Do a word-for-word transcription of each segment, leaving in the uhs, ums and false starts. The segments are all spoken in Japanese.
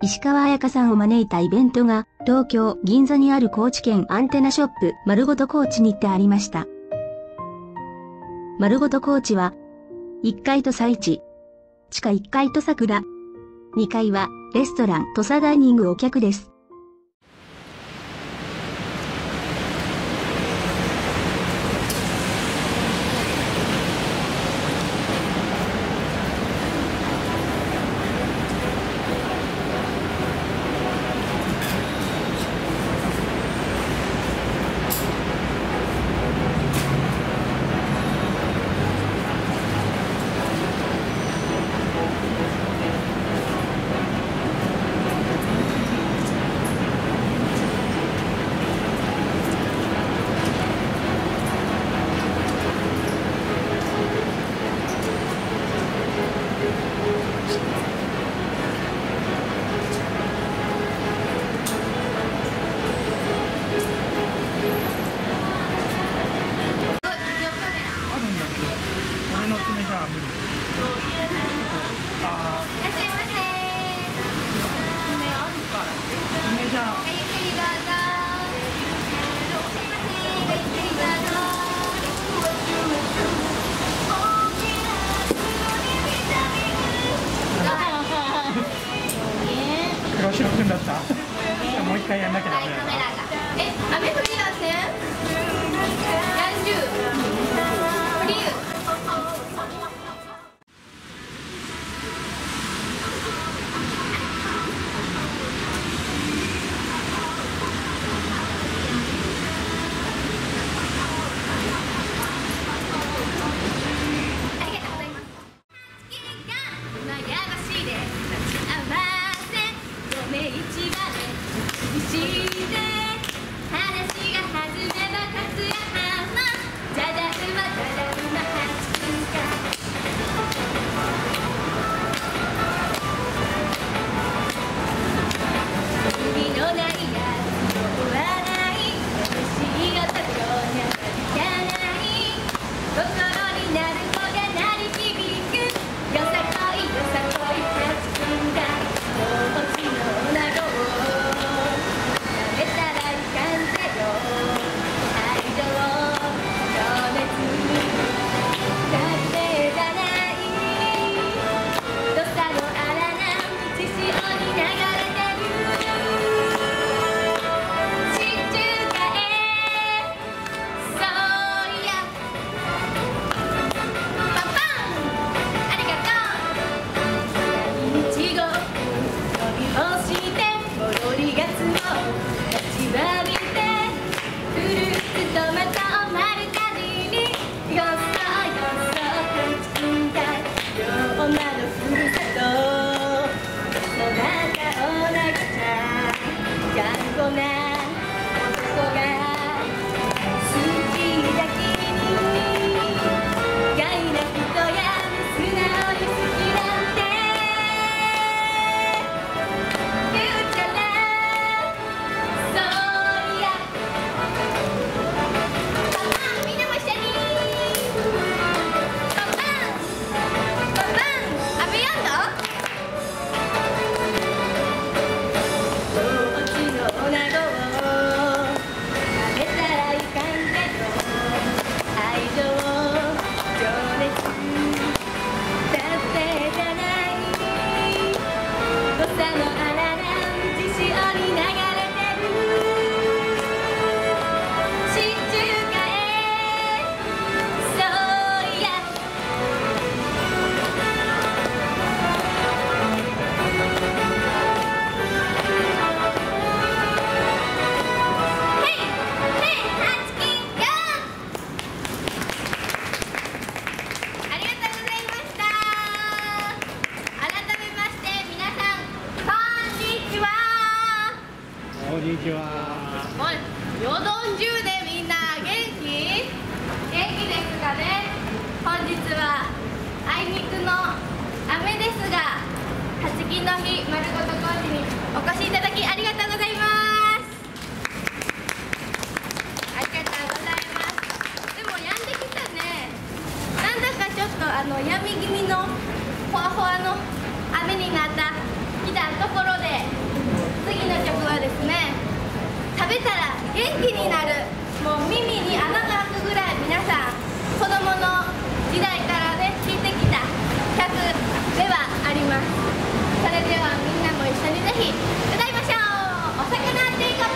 石川彩香さんを招いたイベントが、東京・銀座にある高知県アンテナショップ、まるごと高知にてありました。まるごと高知は、いっかいとさいち、地下いっかいと桜、にかいはレストラン土佐ダイニングお客です。 黒白くんだった。もう一回やんなきゃダメだ。 え、雨降りだせん？やんじゅう。フリー。 こんにちは。 おい、よどんじゅうでみんな元気？元気ですかね？本日はあいにくの雨ですが、はちきの日まるごと高知にお越しいただきありがとうございます。ありがとうございます。でもやんできたね。なんだかちょっとあのやみ気味のほわほわの雨になったきたところで。 元気になる、もう耳に穴が開くぐらい皆さん子供の時代からね聴いてきた曲ではあります。それではみんなも一緒にぜひ歌いましょう。お魚帝国。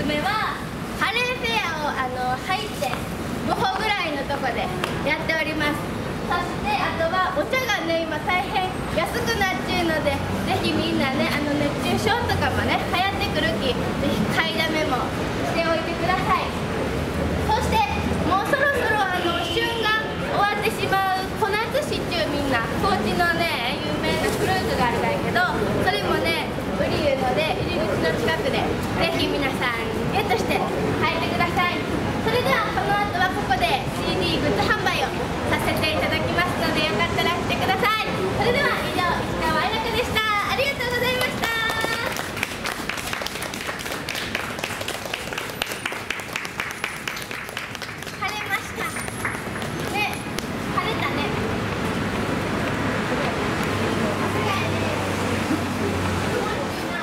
めはカレーフェアをあの入ってごほぐらいのとこでやっております。そしてあとはお茶がね今大変安くなっちゅうので、ぜひみんなねあの熱中症とかもね流行ってくるき、ぜひ買いだめもしておいてください。そしてもうそろそろあの旬が終わってしまう小夏シチュー、みんな高知のね有名なフルーツがあるんだけど、それもね売りゆうので入り口の近くでぜひ皆さんゲットして入ってください。それではこの後はここで シーディー グッズ販売をさせていただきますので、よかったら来てください。それでは以上、石川愛楽でした。ありがとうございました。晴れましたね。晴れたね。さすがやね。気持ちいいな。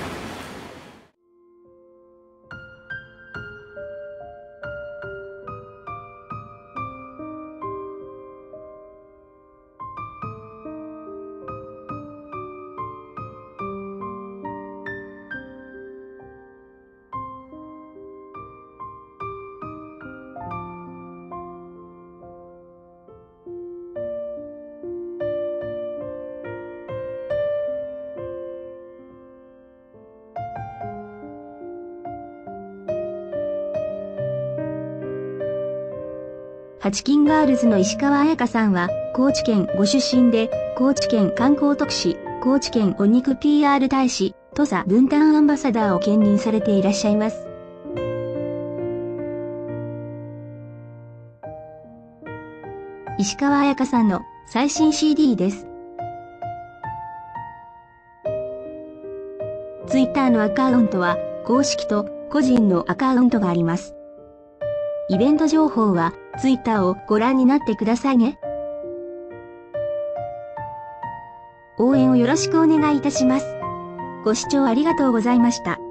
ハチキンガールズの石川彩香さんは、高知県ご出身で、高知県観光特使、高知県お肉 ピーアール 大使、土佐分担アンバサダーを兼任されていらっしゃいます。石川彩香さんの最新 シーディー です。ツイッターのアカウントは、公式と個人のアカウントがあります。イベント情報は、ツイッターをご覧になってくださいね。応援をよろしくお願いいたします。ご視聴ありがとうございました。